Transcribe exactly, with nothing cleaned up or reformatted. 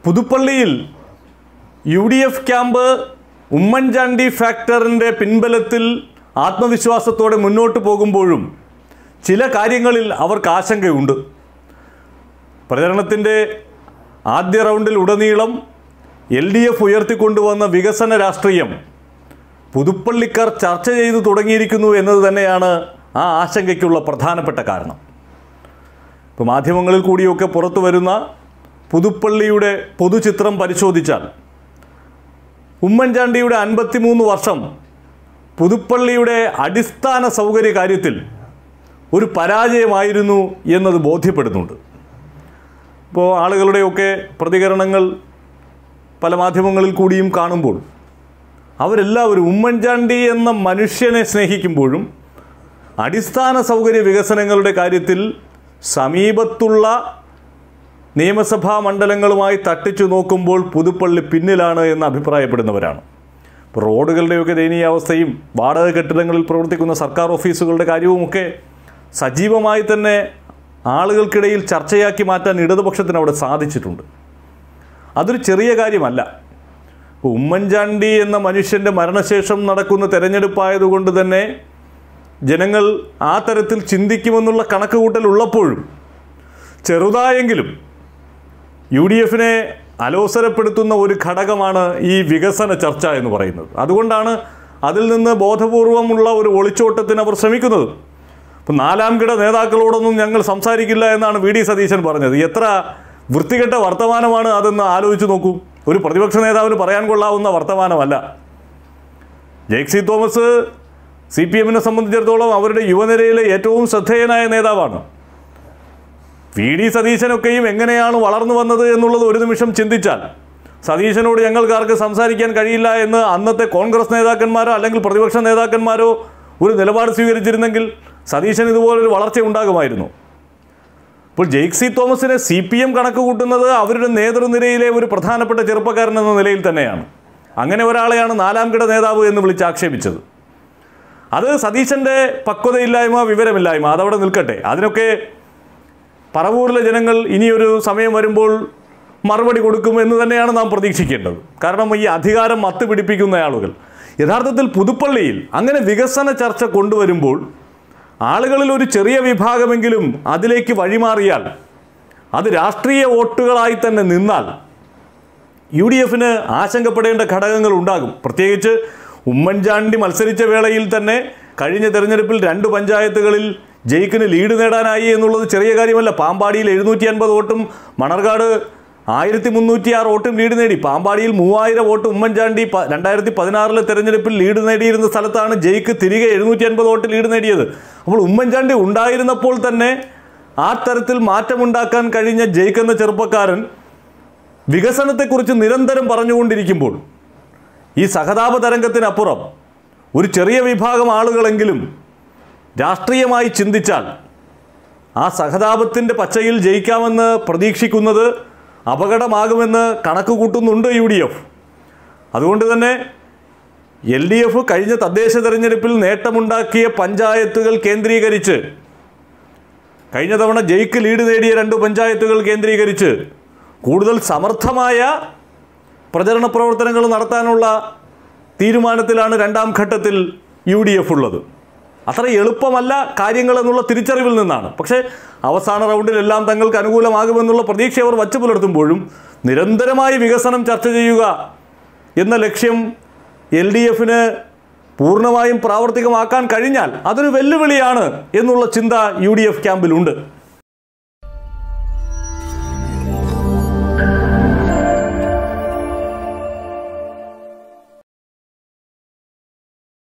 പുതുപ്പള്ളിയിൽ U D F camp Oommen Chandy ഫാക്ടറിൻ്റെ പിൻബലത്തിൽ ആത്മവിശ്വാസത്തോടെ മുന്നോട്ട് പോകുമ്പോഴും ചില കാര്യങ്ങളിൽ അവർക്ക് ആശങ്കയുണ്ട്. പ്രചരണത്തിൻ്റെ ആദ്യ റൗണ്ടിൽ ഉടനീളം എൽ ഡി എഫ് ഉയർത്തിക്കൊണ്ടുവന്ന വികസന രാഷ്ട്രീയം പുതുപ്പള്ളിക്കാർ ചർച്ച ചെയ്തു തുടങ്ങിയിരിക്കുന്നു എന്നത് തന്നെയാണ് ആ ആശങ്കയ്ക്കുള്ള പ്രധാനപ്പെട്ട കാരണം. ഇപ്പോൾ മാധ്യമങ്ങളിൽ കൂടിയൊക്കെ പുറത്തു വരുന്ന പുതുപ്പള്ളിയുടെ പൊതുചിത്രം പരിശോധിച്ചാൽ ഉമ്മൻചാണ്ടിയുടെ അൻപത്തിമൂന്ന് വർഷം പുതുപ്പള്ളിയുടെ അടിസ്ഥാന സൗകര്യ കാര്യത്തിൽ ഒരു പരാജയമായിരുന്നു എന്നത് ബോധ്യപ്പെടുന്നുണ്ട്. ഇപ്പോൾ ആളുകളുടെയൊക്കെ പ്രതികരണങ്ങൾ പല മാധ്യമങ്ങളിൽ കൂടിയും കാണുമ്പോൾ അവരെല്ലാവരും ഉമ്മൻചാണ്ടി എന്ന മനുഷ്യനെ സ്നേഹിക്കുമ്പോഴും അടിസ്ഥാന സൗകര്യ വികസനങ്ങളുടെ കാര്യത്തിൽ സമീപത്തുള്ള നിയമസഭാ മണ്ഡലങ്ങളുമായി തട്ടിച്ചു നോക്കുമ്പോൾ പുതുപ്പള്ളി പിന്നിലാണ് എന്ന് അഭിപ്രായപ്പെടുന്നവരാണ്. ഇപ്പോൾ റോഡുകളുടെയൊക്കെ ദയനീയാവസ്ഥയും വാടക കെട്ടിടങ്ങളിൽ പ്രവർത്തിക്കുന്ന സർക്കാർ ഓഫീസുകളുടെ കാര്യവുമൊക്കെ സജീവമായി തന്നെ ആളുകൾക്കിടയിൽ ചർച്ചയാക്കി മാറ്റാൻ ഇടതുപക്ഷത്തിന് അവിടെ സാധിച്ചിട്ടുണ്ട്. അതൊരു ചെറിയ കാര്യമല്ല. ഉമ്മൻചാണ്ടി എന്ന മനുഷ്യൻ്റെ മരണശേഷം നടക്കുന്ന തെരഞ്ഞെടുപ്പായതുകൊണ്ട് തന്നെ ജനങ്ങൾ ആ തരത്തിൽ ചിന്തിക്കുമെന്നുള്ള കണക്കുകൂട്ടൽ ഉള്ളപ്പോഴും ചെറുതായെങ്കിലും യു ഡി എഫിനെ അലോസരപ്പെടുത്തുന്ന ഒരു ഘടകമാണ് ഈ വികസന ചർച്ച എന്ന് പറയുന്നത്. അതുകൊണ്ടാണ് അതിൽ നിന്ന് ബോധപൂർവമുള്ള ഒരു ഒളിച്ചോട്ടത്തിന് അവർ ശ്രമിക്കുന്നത്. ഇപ്പം നാലാം കിട നേതാക്കളോടൊന്നും ഞങ്ങൾ സംസാരിക്കില്ല എന്നാണ് വി ഡി സതീശൻ പറഞ്ഞത്. എത്ര വൃത്തികെട്ട വർത്തമാനമാണ് അതെന്ന് ആലോചിച്ച് നോക്കൂ. ഒരു പ്രതിപക്ഷ നേതാവിന് പറയാൻ കൊള്ളാവുന്ന വർത്തമാനമല്ല. ജെയ്സി തോമസ് സി പി എമ്മിനെ സംബന്ധിച്ചിടത്തോളം അവരുടെ യുവനിരയിലെ ഏറ്റവും ശ്രദ്ധേയനായ നേതാവാണ്. വി ഡി സതീശനൊക്കെയും എങ്ങനെയാണ് വളർന്നു വന്നത് എന്നുള്ളത് ഒരു നിമിഷം ചിന്തിച്ചാൽ സതീശനോട് ഞങ്ങൾക്കാർക്ക് സംസാരിക്കാൻ കഴിയില്ല എന്ന് അന്നത്തെ കോൺഗ്രസ് നേതാക്കന്മാരോ അല്ലെങ്കിൽ പ്രതിപക്ഷ നേതാക്കന്മാരോ ഒരു നിലപാട് സ്വീകരിച്ചിരുന്നെങ്കിൽ സതീശൻ ഇതുപോലൊരു വളർച്ച ഉണ്ടാകുമായിരുന്നു. ഇപ്പോൾ ജെയ്സി തോമസിനെ സി പി എം കണക്ക് കൂട്ടുന്നത് അവരുടെ നേതൃനിരയിലെ ഒരു പ്രധാനപ്പെട്ട ചെറുപ്പക്കാരൻ എന്ന നിലയിൽ തന്നെയാണ്. അങ്ങനെ ഒരാളെയാണ് നാലാം കിട നേതാവ് എന്ന് വിളിച്ച് ആക്ഷേപിച്ചത്. അത് സതീശൻ്റെ പക്വതയില്ലായ്മ, വിവരമില്ലായ്മ, അതവിടെ നിൽക്കട്ടെ. അതിനൊക്കെ പറവൂരിലെ ജനങ്ങൾ ഇനിയൊരു സമയം വരുമ്പോൾ മറുപടി കൊടുക്കും എന്ന് തന്നെയാണ് നാം പ്രതീക്ഷിക്കേണ്ടത്. കാരണം ഈ അധികാരം മത്ത് പിടിപ്പിക്കുന്ന ആളുകൾ യഥാർത്ഥത്തിൽ പുതുപ്പള്ളിയിൽ അങ്ങനെ വികസന ചർച്ച കൊണ്ടുവരുമ്പോൾ ആളുകളിൽ ഒരു ചെറിയ വിഭാഗമെങ്കിലും അതിലേക്ക് വഴിമാറിയാൽ, അത് രാഷ്ട്രീയ വോട്ടുകളായി തന്നെ നിന്നാൽ യു ഡി എഫിന് ആശങ്കപ്പെടേണ്ട ഘടകങ്ങൾ ഉണ്ടാകും. പ്രത്യേകിച്ച് ഉമ്മൻചാണ്ടി മത്സരിച്ച വേളയിൽ തന്നെ കഴിഞ്ഞ തെരഞ്ഞെടുപ്പിൽ രണ്ട് പഞ്ചായത്തുകളിൽ ജയിക്കിന് ലീഡ് നേടാനായി എന്നുള്ളത് ചെറിയ കാര്യമല്ല. പാമ്പാടിയിൽ എഴുന്നൂറ്റി അൻപത് വോട്ടും മണർകാട് ആയിരത്തി മുന്നൂറ്റി ആറ് വോട്ടും ലീഡ് നേടി. പാമ്പാടിയിൽ മൂവായിരം വോട്ട് ഉമ്മൻചാണ്ടി രണ്ടായിരത്തി പതിനാറിലെ തെരഞ്ഞെടുപ്പിൽ ലീഡ് നേടിയിരുന്ന സ്ഥലത്താണ് ജയിക്ക് തിരികെ എഴുന്നൂറ്റി അൻപത് വോട്ട് ലീഡ് നേടിയത്. അപ്പോൾ ഉമ്മൻചാണ്ടി ഉണ്ടായിരുന്നപ്പോൾ തന്നെ ആ തരത്തിൽ മാറ്റമുണ്ടാക്കാൻ കഴിഞ്ഞ ജയിക്ക് എന്ന ചെറുപ്പക്കാരൻ വികസനത്തെക്കുറിച്ച് നിരന്തരം പറഞ്ഞുകൊണ്ടിരിക്കുമ്പോൾ ഈ സഹതാപ തരംഗത്തിനപ്പുറം ഒരു ചെറിയ വിഭാഗം ആളുകളെങ്കിലും രാഷ്ട്രീയമായി ചിന്തിച്ചാൽ ആ സഹതാപത്തിൻ്റെ പച്ചയിൽ ജയിക്കാമെന്ന് പ്രതീക്ഷിക്കുന്നത് അപകടമാകുമെന്ന് കണക്ക് കൂട്ടുന്നുണ്ട് യു ഡി എഫ്. അതുകൊണ്ട് തന്നെ എൽ ഡി എഫ് കഴിഞ്ഞ തദ്ദേശ തെരഞ്ഞെടുപ്പിൽ നേട്ടമുണ്ടാക്കിയ പഞ്ചായത്തുകൾ കേന്ദ്രീകരിച്ച്, കഴിഞ്ഞ തവണ ജയിക്ക് ലീഡ് നേടിയ രണ്ട് പഞ്ചായത്തുകൾ കേന്ദ്രീകരിച്ച് കൂടുതൽ സമർത്ഥമായ പ്രചരണ പ്രവർത്തനങ്ങൾ നടത്താനുള്ള തീരുമാനത്തിലാണ് രണ്ടാം ഘട്ടത്തിൽ യു ഡി എഫ് ഉള്ളത്. അത്ര എളുപ്പമല്ല കാര്യങ്ങൾ എന്നുള്ള തിരിച്ചറിവിൽ നിന്നാണ്. പക്ഷേ അവസാന റൗണ്ടിലെല്ലാം തങ്ങൾക്ക് അനുകൂലമാകുമെന്നുള്ള പ്രതീക്ഷ അവർ വച്ചു പുലർത്തുമ്പോഴും നിരന്തരമായി വികസനം ചർച്ച ചെയ്യുക എന്ന ലക്ഷ്യം എൽ ഡി എഫിന് പൂർണ്ണമായും പ്രാവർത്തികമാക്കാൻ കഴിഞ്ഞാൽ അതൊരു വെല്ലുവിളിയാണ് എന്നുള്ള ചിന്ത യു ഡി എഫ് ക്യാമ്പിലുണ്ട്.